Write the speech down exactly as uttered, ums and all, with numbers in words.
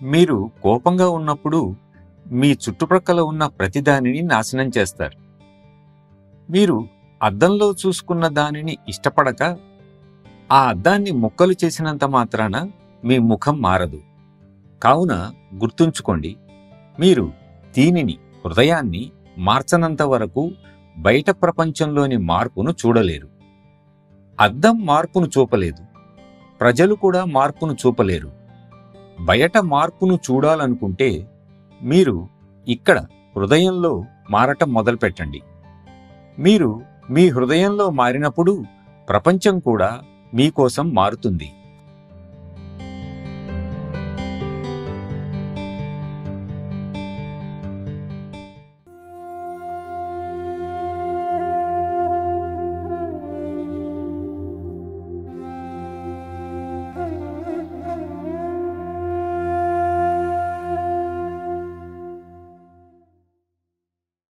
మీరు కోపంగా ఉన్నప్పుడు మీ చుట్టుప్రక్కల ఉన్న ప్రతిదానిని నాశనం చేస్తారు. మీరు అద్దంలో చూసుకున్న దానిని ఇష్టపడక ఆ అద్దాన్ని ముక్కలు చేసినంత మాత్రాన మీ ముఖం మారదు. కావున గుర్తుంచుకోండి, మీరు దీనిని హృదయాన్ని మార్చనంత వరకు బయట ప్రపంచంలోని మార్పును చూడలేరు. అద్దం మార్పును చూపలేదు, ప్రజలు కూడా మార్పును చూపలేరు. బయట మార్పును చూడాలనుకుంటే మీరు ఇక్కడ హృదయంలో మారటం మొదలుపెట్టండి. మీరు మీ హృదయంలో మారినప్పుడు ప్రపంచం కూడా మీకోసం మారుతుంది.